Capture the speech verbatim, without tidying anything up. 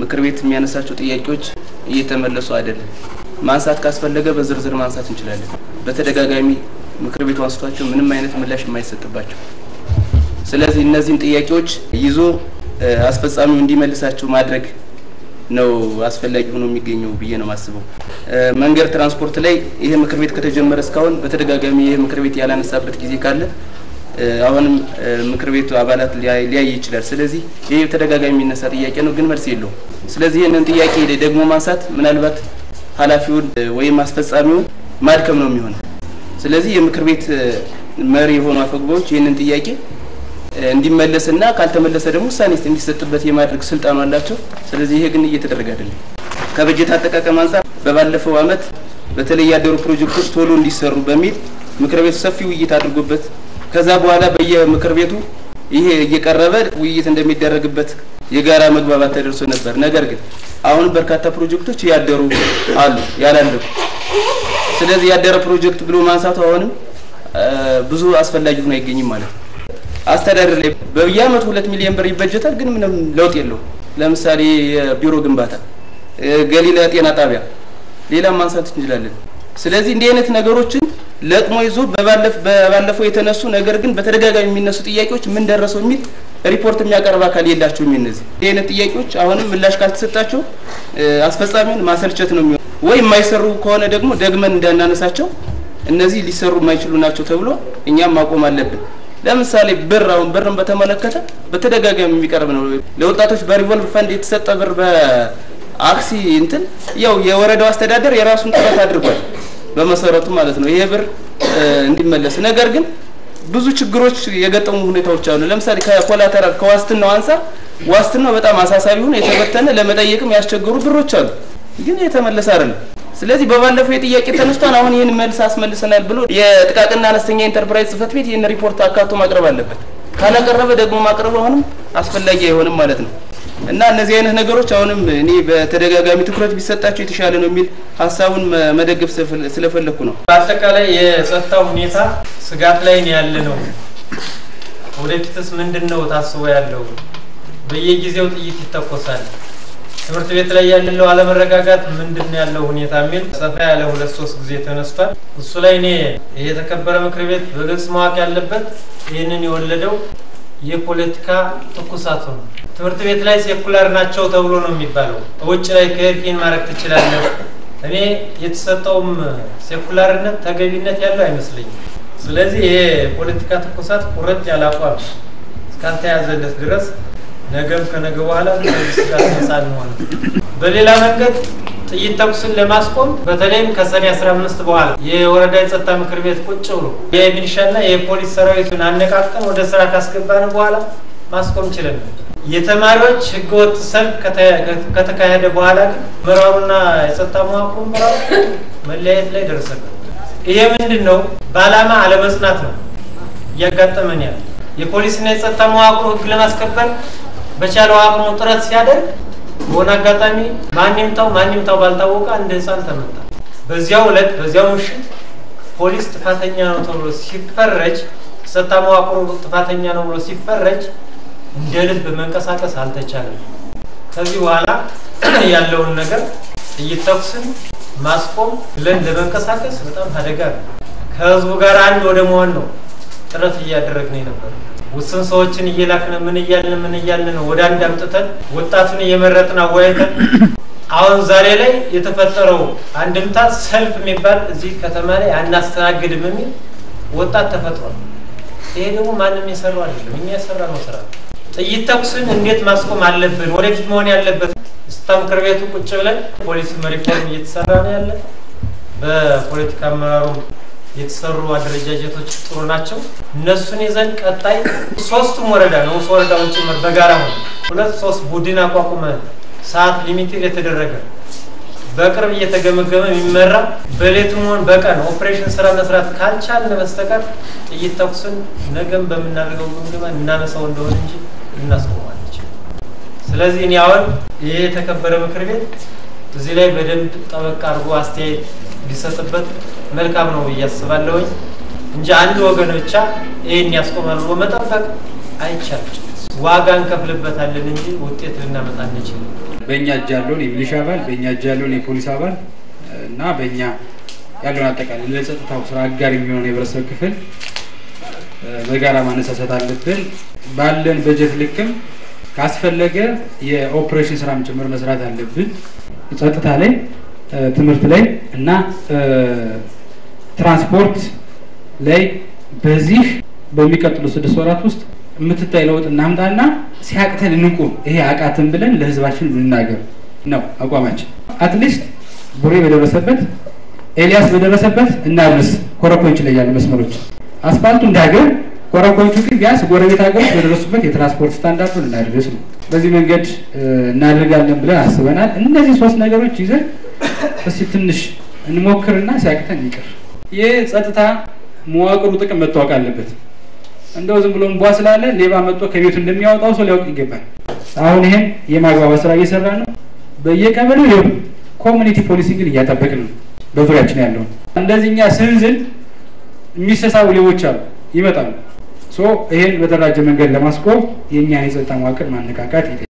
ምክር ቤት የሚያነሳቸው ጥያቄዎች እየተመለሱ አይደለም። ማንሳት ካስፈለገ በዝርዝር ማንሳት እንችላለን። በተደጋጋሚ ምክር ቤቱ አንስቷቸው ምንም አይነት ምላሽ የማይሰጥባቸው። ስለዚህ እነዚህን ጥያቄዎች ይዞ አስፈጻሚው እንዲመልሳቸው ማድረግ ነው አስፈላጊ ሆኖ የሚገኘው ብዬ ነው ማስበው። መንገድ ትራንስፖርት ላይ ይሄ ምክር ቤት ከተጀመረ እስካሁን በተደጋጋሚ ይሄ ምክር ቤት ያላነሳበት ጊዜ ካለ አሁንም ምክር ቤቱ አባላት ሊያይ ይችላል። ስለዚህ ይሄ ተደጋጋሚ የሚነሳ ጥያቄ ነው ግን መልስ የለውም። ስለዚህ ይሄንን ጥያቄ ደግሞ ማንሳት ምናልባት ኃላፊውን ወይም አስፈጻሚውን ማድከም ነው የሚሆነው። ስለዚህ የምክር ቤት መሪ የሆኑ አፈጉባኤዎች ይሄንን ጥያቄ እንዲመለስና ካልተመለሰ ደግሞ ውሳኔ እንዲሰጥበት የማድረግ ስልጣኑ አላቸው። ስለዚህ ይሄ ግን እየተደረገ አይደለም። ከበጀት አጠቃቀም አንፃር በባለፈው አመት በተለይ ያደሩ ፕሮጀክቶች ቶሎ እንዲሰሩ በሚል ምክር ቤቱ ሰፊ ውይይት አድርጎበት ከዛ በኋላ በየምክር ቤቱ ይሄ እየቀረበ ውይይት እንደሚደረግበት የጋራ መግባባት ተደርሶ ነበር። ነገር ግን አሁን በርካታ ፕሮጀክቶች ያደሩ አሉ ያላለቁ። ስለዚህ ያደረ ፕሮጀክት ብሎ ማንሳቱ አሁንም ብዙ አስፈላጊ ሆኖ አይገኝም ማለት ነው። አስተዳደር ላይ በየአመቱ ሁለት ሚሊዮን ብር ይበጀታል ግን ምንም ለውጥ የለውም። ለምሳሌ የቢሮ ግንባታ፣ ገሊላ ጤና ጣቢያ፣ ሌላ ማንሳት እንችላለን። ስለዚህ እንዲህ አይነት ነገሮችን ለቅሞ ይዞ በባለፈ በባለፈው የተነሱ ነገር ግን በተደጋጋሚ የሚነሱ ጥያቄዎች ምን ደረሰው የሚል ሪፖርት የሚያቀርብ አካል የላቸውም። እነዚህ እንዲህ አይነት ጥያቄዎች አሁንም ምላሽ ካልተሰጣቸው አስፈጻሚውን ማሰልቸት ነው የሚሆነው። ወይ የማይሰሩ ከሆነ ደግሞ ደግመን እንዳናነሳቸው እነዚህ ሊሰሩ የማይችሉ ናቸው ተብሎ እኛም ማቆም አለብን። ለምሳሌ ብር አሁን ብርን በተመለከተ በተደጋጋሚ የሚቀርብ ነው። ለወጣቶች በሪቮልቭ ፈንድ የተሰጠ ብር በአክሲ እንትን ያው የወረዳው አስተዳደር የራሱን ጥረት አድርጓል በመሰረቱ ማለት ነው ይሄ ብር እንዲመለስ። ነገር ግን ብዙ ችግሮች የገጠሙ ሁኔታዎች አሉ። ለምሳሌ ከኮላተራል ከዋስትናው አንፃር ዋስትናው በጣም አሳሳቢ ሆኖ የተበተነ ለመጠየቅም ያስቸገሩ ብሮች አሉ ግን የተመለሰ አይደለም። ስለዚህ በባለፈው የጥያቄ ተነስቷን አሁን ይሄን መልስ አስመልሰናል ብሎ የጥቃቅንና አነስተኛ ኢንተርፕራይዝ ጽህፈት ቤት ይሄን ሪፖርት አካቶ ማቅረብ አለበት። ካላቀረበ ደግሞ ማቅረብ አሁንም አስፈላጊ አይሆንም ማለት ነው። እና እነዚህ አይነት ነገሮች አሁንም እኔ በተደጋጋሚ ትኩረት ቢሰጣቸው የተሻለ ነው የሚል ሐሳቡን መደገፍ ስለፈለኩ ነው። በአጠቃላይ የጸጥታው ሁኔታ ስጋት ላይ ነው ያለነው። ወደፊትስ ምንድነው ታስቦ ያለው? በየጊዜው ጥይት ይተኮሳል። ትምህርት ቤት ላይ ያለው አለመረጋጋት ምንድነው ያለው ሁኔታ የሚል ሰፋ ያለ ሁለት ሶስት ጊዜ ተነስቷል። እሱ ላይ እኔ ይሄ የተከበረ ምክር ቤት በግልጽ ማወቅ ያለበት ይሄንን የወለደው የፖለቲካ ትኩሳቱ ነው። ትምህርት ቤት ላይ ሴኩላር ናቸው ተብሎ ነው የሚባለው። ውጭ ላይ ከሄድን ማረክ ትችላለህ። እኔ የተሰጠውም ሴኩላርነት ተገቢነት ያለው አይመስልኝም። ስለዚህ ይሄ ፖለቲካ ትኩሳት ቁርጥ ያላቋም እስካልተያዘለት ድረስ ነገም ከነገ በኋላ ስጋት ነፃ ነው። በሌላ መንገድ ጥይት ተኩስን ለማስቆም በተለይም ከሰኔ አስራ አምስት በኋላ የወረዳ የጸጥታ ምክር ቤት ቁጭ ብሎ የሚሊሻና የፖሊስ ሰራዊቱን አነቃቅተን ወደ ስራ ካስገባን በኋላ ማስቆም ይችላል። የተማሪዎች ህገወጥ ሰልፍ ከተካሄደ በኋላ መራሩና የጸጥታ መዋቅሩ መራሩ መለያየት ላይ ደረሰን። ይሄ ምንድነው? ባላማ አለመጽናት ነው ያጋጠመን ያለ የፖሊስና የጸጥታ መዋቅሩ ህግ ለማስከበር በቻለው አቅሙ ጥረት ሲያደርግ በሆነ አጋጣሚ ማንምታው ማንምታው ባልታወቀ እንደ ህፃን ተመታ። በዚያው ዕለት በዚያው ምሽት ፖሊስ ጥፋተኛ ነው ተብሎ ሲፈረጅ ጸጥታ መዋቅሩ ጥፋተኛ ነው ብሎ ሲፈረጅ እንደ ልብ መንቀሳቀስ አልተቻለም። ከዚህ በኋላ ያለውን ነገር እየተኩስን ማስቆም ብለን ለመንቀሳቀስ በጣም አደጋ ነው። ከህዝቡ ጋር አንድ ወደ መሆን ነው ጥረት እያደረግን ነበር። ውስን ሰዎችን እየላክነ ምን እያልን ምን እያልን ነው ወደ አንድ አምጥተን ወጣቱን እየመረጥን አወያይተን አሁን ዛሬ ላይ የተፈጠረው አንድምታ ሰልፍ የሚባል እዚህ ከተማ ላይ አናስተናግድም የሚል ወጣት ተፈጥሯል። ይሄ ደግሞ ማንንም የሰራው አይደለም እኛ የሰራነው ስራ። ጥይት ተኩስን እንዴት ማስቆም አለብን ወደፊት መሆን ያለበት ስታም ምክር ቤቱ ቁጭ ብለን ፖሊስ ሪፎርም እየተሰራ ነው ያለ በፖለቲካ አመራሩ የተሰሩ አደረጃጀቶች ጥሩ ናቸው። እነሱን ይዘን ቀጣይ ሶስቱም ወረዳ ነው ወረዳውን ጭምር በጋራ ነው ሁለት ሶስት ቡድን አቋቁመ ሰዓት ሊሚት የተደረገ በቅርብ እየተገመገመ የሚመራ በሌቱም ሆነ በቀን ኦፕሬሽን ስራ መስራት ካልቻልን በስተቀር ጥይት ተኩስን ነገም በመናደርገው ግምገማ እናነሳው እንደሆነ እንጂ እናስቆማለን። ስለዚህ እኔ አሁን ይሄ የተከበረ ምክር ቤት እዚህ ላይ በደንብ ጠበቅ አድርጎ አስተያየት ሊሰጥበት መልካም ነው ያስባለሁ እንጂ አንድ ወገን ብቻ ይሄን ያስቆማል ብሎ መጠበቅ አይቻልም። ዋጋን ከፍልበታለን እንጂ ውጤት ልናመጣ አንችልም። በእኛ እጅ ያለውን የሚሊሻ አባል በእኛ እጅ ያለውን የፖሊስ አባል እና በእኛ ያለውን አጠቃላይ ለጸጥታው ስራ አጋር የሚሆነው የህብረተሰብ ክፍል በጋራ ማነሳሳት አለብን። ባለን በጀት ልክም ካስፈለገ የኦፕሬሽን ስራም ጭምር መስራት አለብን። ጸጥታ ላይ ትምህርት ላይ እና ትራንስፖርት ላይ በዚህ በሚቀጥሉ ስድስት ወራት ውስጥ የምትታይ ለውጥ እናምጣና ሲያቅተን እንቁም። ይሄ አቃተን ብለን ለህዝባችን እንናገር ነው አቋማችን። አትሊስት ቡሬ በደረሰበት ኤልያስ በደረሰበት እናድርስ። ኮረኮንች ላይ ያሉ መስመሮች አስፋልቱ እንዳገር ኮረኮንቹ ግን ቢያንስ ጎረቤት ሀገሮች በደረሱበት የትራንስፖርት ስታንዳርዱን እናድርስ ነው። በዚህ መንገድ እናደርጋለን ብለን አስበናል። እነዚህ ሶስት ነገሮች ይዘን እስቲ ትንሽ እንሞክርና ሲያቅተን ይቅር። የጸጥታ መዋቅሩ ጥቅም መታወቅ አለበት። እንደው ዝም ብሎ እንቧ ስላለ ሌባ መጥቶ ከቤቱ እንደሚያወጣው ሰው ሊያውቅ ይገባል። አሁን ይሄን የማግባባት ስራ እየሰራን ነው። በየቀበሌው ይሄ ኮሚኒቲ ፖሊሲንግን እያጠበቅን ነው። በዙሪያችን ያለው እንደዚህኛ ስንዝል የሚሰሳው ሌቦች አሉ ይመጣሉ። ሶ ይሄን በተደራጀ መንገድ ለማስቆም የኛን የጸጥታ መዋቅር ማነቃቃት